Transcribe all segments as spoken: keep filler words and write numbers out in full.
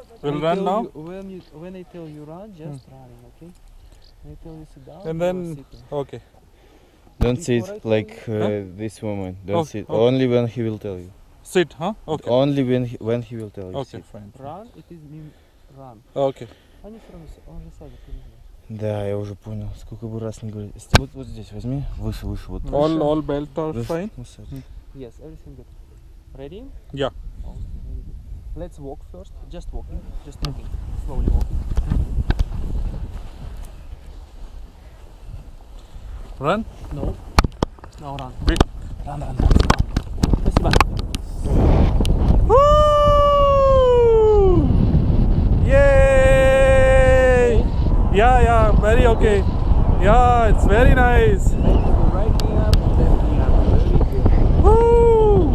We'll When I run tell now. you- when you when I tell you run, just running, okay? When I tell you sit down, And you are then, sitting. okay. Don't Before sit I tell like uh, Huh? this woman. Don't Oh, sit. okay. Only when he will tell you. Sit, huh? Okay. Only when he, when he will tell you. Okay, Sit. fine. fine. Run, it is mean run. Okay. Они все равно, с- он же садик, ты же знаешь. Да, я уже понял. Сколько бы раз не говорить. Вот, вот здесь возьми. Выше, выше. Вот. All, выше. all belt are Выше. fine. Ну, садик. Yes, everything good. Ready? Yeah. Okay, very good. Let's walk first. Just walking. Just walking. Slowly walking. Run. No. Now run. Quick. Run, run, run. Спасибо. Woo! Yay! Yeah, yeah, very okay. Yeah, it's very nice. Thank you for right knee up and left knee up. Very good. Woo!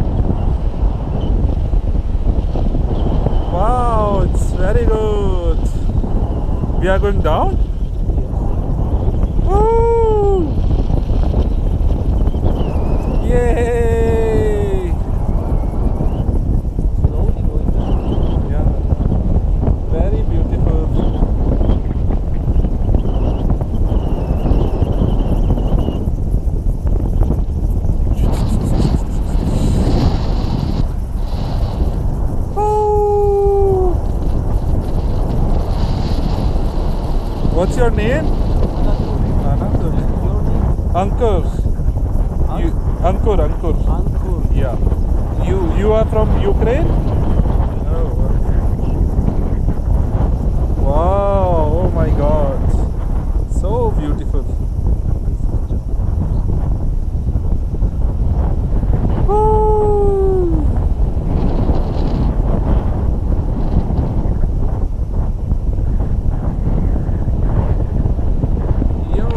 Wow, it's very good. We are going down? Woo! Yay! Slowly going down. Yeah, very beautiful. Woo! What's your name? Anatoli. Your name? Ankur. You, Ankur, Ankur. Ankur. Yeah. You you are from Ukraine? Oh. Wow. Oh my God. So beautiful. Woo! Yo.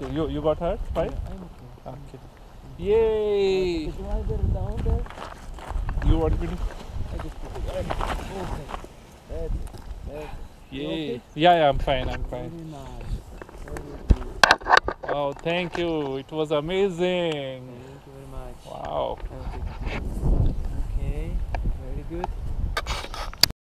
you. You you got hurt? Fine. Yeah, I'm okay. Okay. Yay! The glider down there. You want me to? I just put it. Okay. That's it. That's it. You Yay! okay? Yeah, yeah, I'm fine. I'm Very fine. nice. Very good. Oh, thank you. It was amazing. Thank you very much. Wow. Have